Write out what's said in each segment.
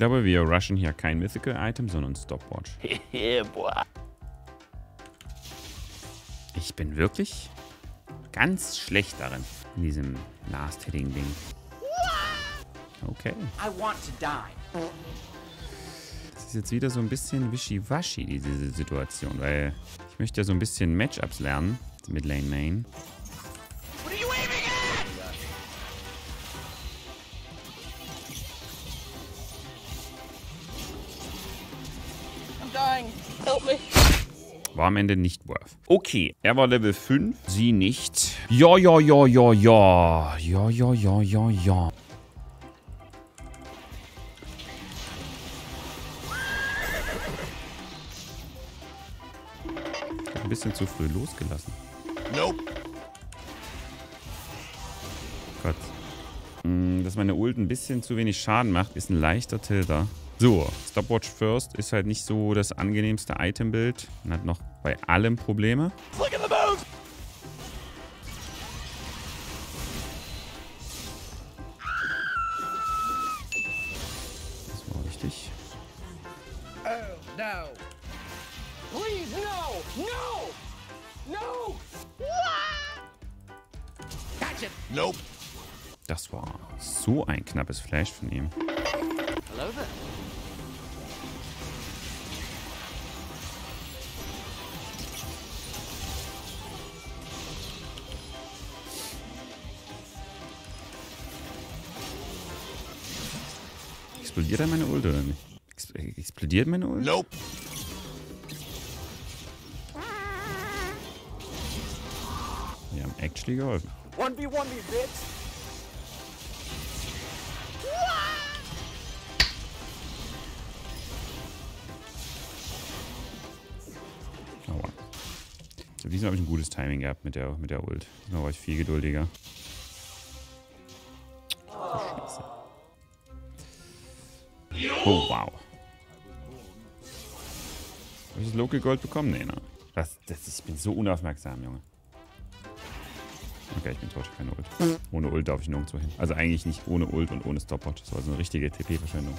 glaube, wir rushen hier kein Mythical-Item, sondern Stopwatch. Ich bin wirklich ganz schlecht darin, in diesem Last-Hitting-Ding. Okay. Das ist jetzt wieder so ein bisschen wischiwaschi, diese Situation, weil ich möchte ja so ein bisschen Matchups lernen mit Lane Main. Help me. War am Ende nicht worth. Okay, er war Level 5, sie nicht. Ja, ja, ja, ja, ja. Ja, ja, ja, ja, ja. Ein bisschen zu früh losgelassen. Nope. Gott. Dass meine Ult ein bisschen zu wenig Schaden macht, ist ein leichter Tilter. So, Stopwatch First ist halt nicht so das angenehmste Itembild. Man hat noch bei allem Probleme. Look at the move. Das war richtig. Oh, no. Please, no. No. No. Catch it. Nope. Das war so ein knappes Flash von ihm. Hello there. Explodiert da meine Ult oder nicht? Explodiert meine Ult? Nope. Wir haben actually geholfen. 1v1 me, bitch. Aua. So, diesmal habe ich ein gutes Timing gehabt mit der Ult. Diesmal war ich viel geduldiger. Oh, Scheiße. Oh, wow. Habe ich das Local Gold bekommen? Nee, ne? Ich bin so unaufmerksam, Junge. Okay, ich bin tot, keine Ult. Ohne Ult darf ich nirgendwo hin. Also eigentlich nicht ohne Ult und ohne Stopwatch. Das war so eine richtige TP-Verschwendung.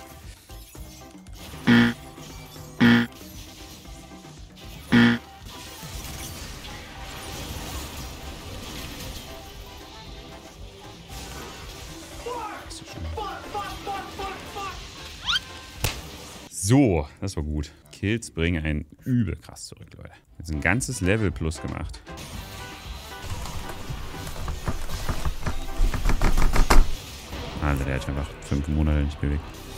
So, das war gut. Kills bringen einen übel krass zurück, Leute. Jetzt ein ganzes Level plus gemacht. Alter, der hat einfach 5 Monate nicht bewegt.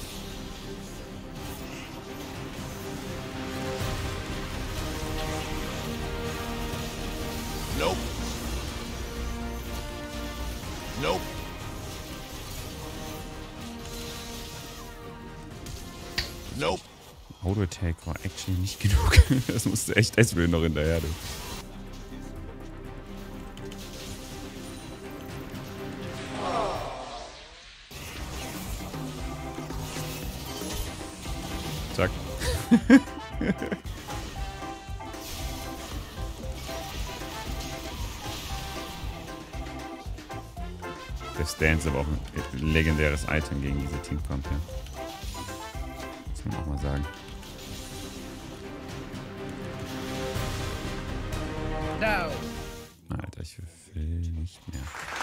Nope. Nope. Nope. Auto-Attack war actually nicht genug. Das musste echt Ezreal noch hinterher. Du. Zack. Der Stance ist aber auch ein legendäres Item gegen diese Teamcomp. Ja. Muss man auch mal sagen. No. Alter, ich will nicht mehr.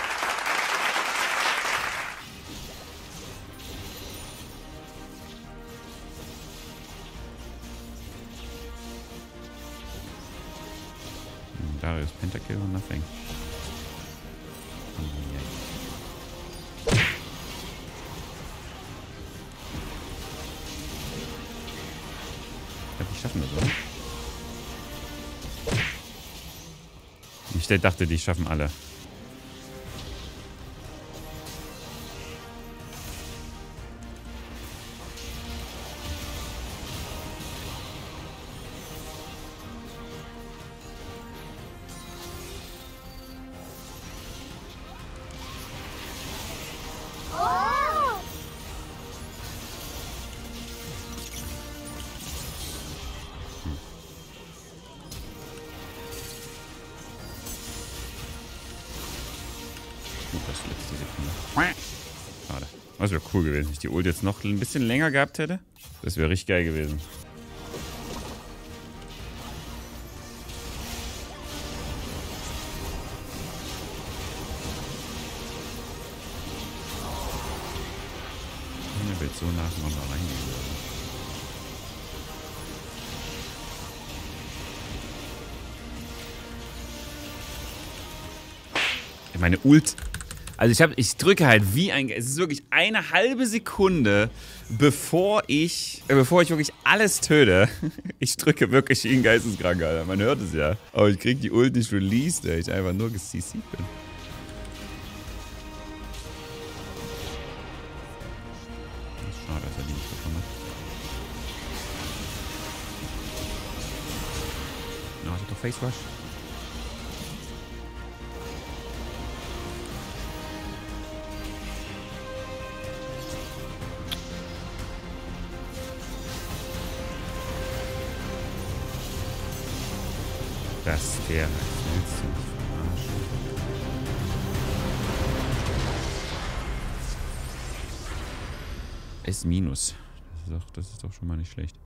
Darius Pentakill und nothing. Ich glaube, die schaffen das, oder? Ich dachte, die schaffen alle. Das letzte Sekunde. Schade. Das wäre cool gewesen, wenn ich die Ult jetzt noch ein bisschen länger gehabt hätte. Das wäre richtig geil gewesen. Mir wird so nach mal reingehen. Meine Ult. Also ich drücke halt wie ein... Es ist wirklich eine halbe Sekunde, bevor ich wirklich alles töte. Ich drücke wirklich wie ein Geisteskranker, Alter. Man hört es ja. Aber ich krieg die Ult nicht released, weil ich einfach nur ge-CC'd bin. Schade, dass er die nicht bekommen hat. Na, hat er doch Face Rush? Das der willst du mich verarschen. Ist Minus. Das ist doch schon mal nicht schlecht.